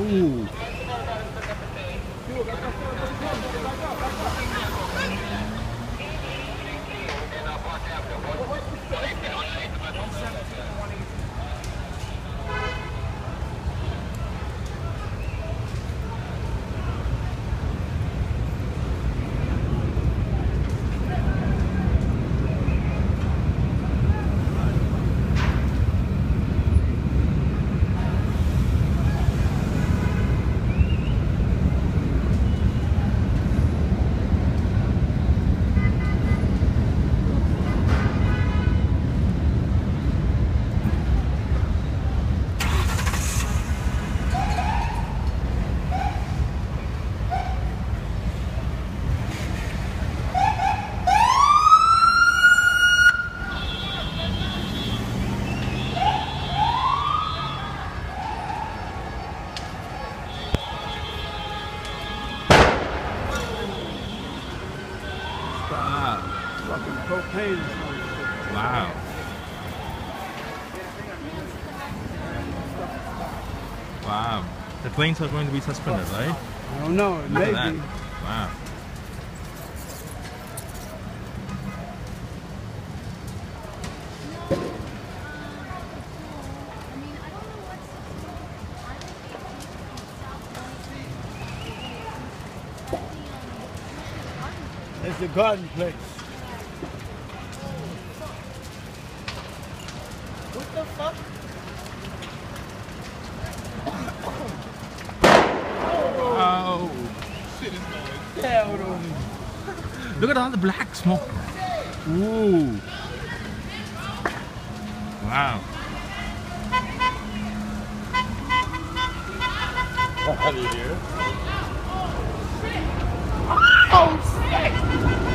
Ooh. Fucking propane. Wow. Wow. The planes are going to be suspended, right? I don't know. It may be. Wow. It's the garden place. What the fuck? Oh. Shit is going down on me. Look at all the black smoke. Ooh. Wow. Out of here. Oh, shit!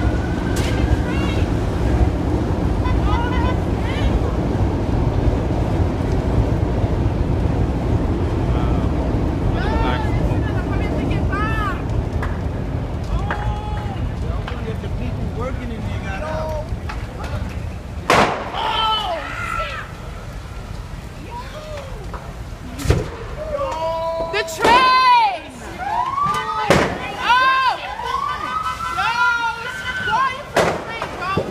The train! Oh! No! It's flying for the train, bro!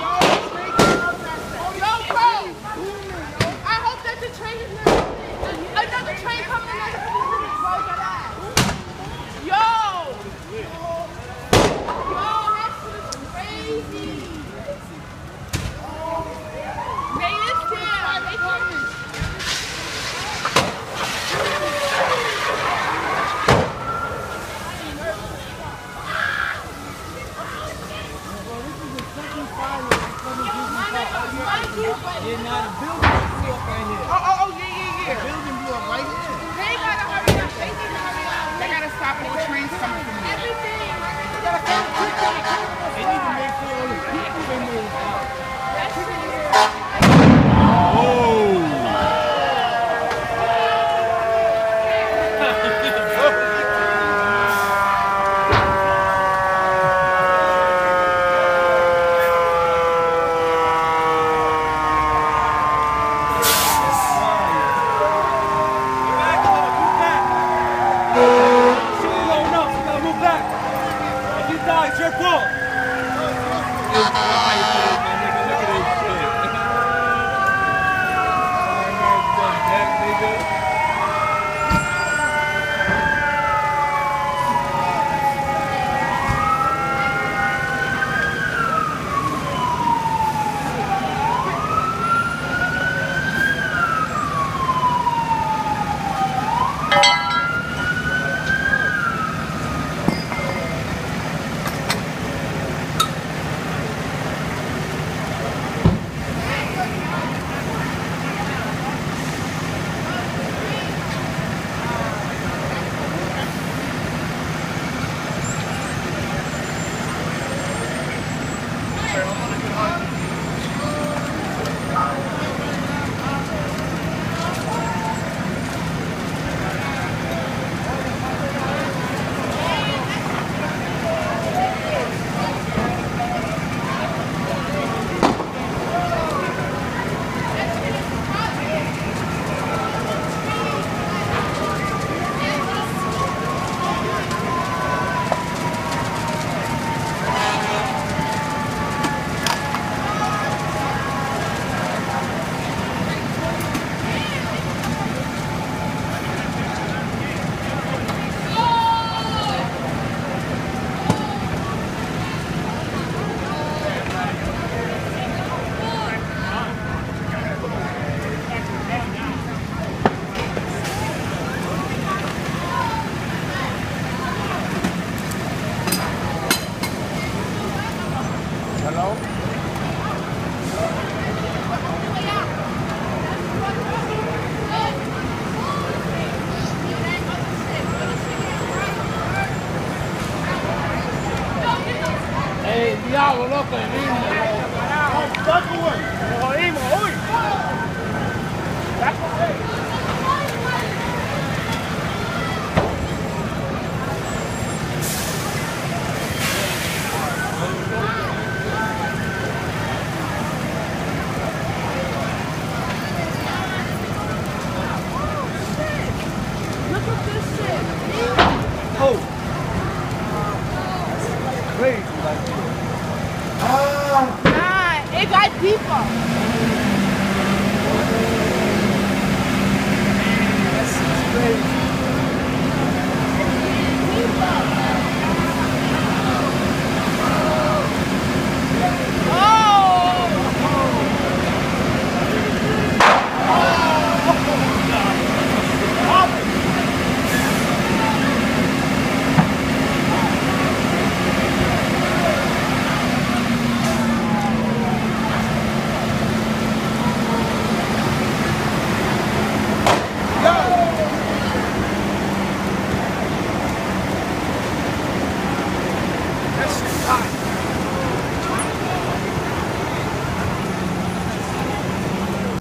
Yo, bro! I hope that the train is not... Another train coming in like 2 minutes, bro. Yo! Yo, that shit is crazy! They is down. They coming. Yeah, now the building blew up right here. Yeah. The building blew up right here. They gotta hurry up. They need to hurry up. They gotta stop all trains coming from here. Everything. They need to make sure all the people they move out. It's your fault. diablo, loco, el mismo.